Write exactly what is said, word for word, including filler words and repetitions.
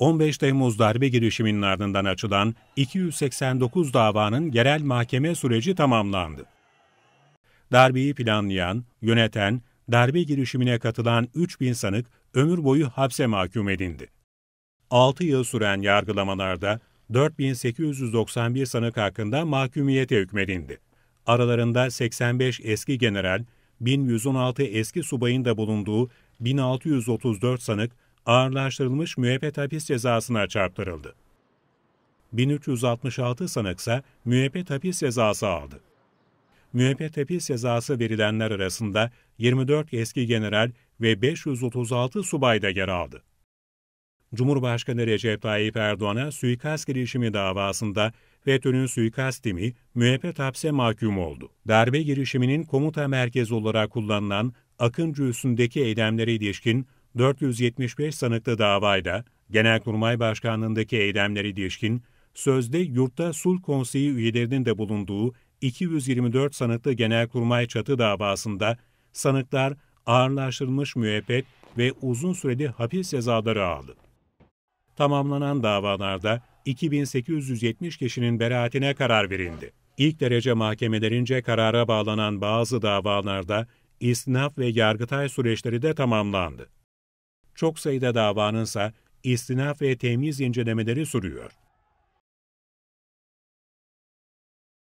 on beş Temmuz darbe girişiminin ardından açılan iki yüz seksen dokuz davanın yerel mahkeme süreci tamamlandı. Darbeyi planlayan, yöneten, darbe girişimine katılan üç bin sanık ömür boyu hapse mahkum edildi. altı yıl süren yargılamalarda dört bin sekiz yüz doksan bir sanık hakkında mahkumiyete hükmedildi. Aralarında seksen beş eski general, bin yüz on altı eski subayın da bulunduğu bin altı yüz otuz dört sanık ağırlaştırılmış müebbet hapis cezasına çarptırıldı. bin üç yüz altmış altı sanıksa müebbet hapis cezası aldı. Müebbet hapis cezası verilenler arasında yirmi dört eski general ve beş yüz otuz altı subay da yer aldı. Cumhurbaşkanı Recep Tayyip Erdoğan'a suikast girişimi davasında FETÖ'nün suikast timi müebbet hapse mahkum oldu. Darbe girişiminin komuta merkezi olarak kullanılan Akıncı üssündeki eylemlere ilişkin dört yüz yetmiş beş sanıklı davayla Genelkurmay Başkanlığındaki eylemlere ilişkin sözde Yurtta Sulh Konseyi üyelerinin de bulunduğu iki yüz yirmi dört sanıklı Genelkurmay çatı davasında sanıklar ağırlaştırılmış müebbet ve uzun süreli hapis cezaları aldı. Tamamlanan davalarda iki bin sekiz yüz yetmiş kişinin beraatine karar verildi. İlk derece mahkemelerince karara bağlanan bazı davalarda istinaf ve yargıtay süreçleri de tamamlandı. Çok sayıda davanınsa istinaf ve temyiz incelemeleri sürüyor.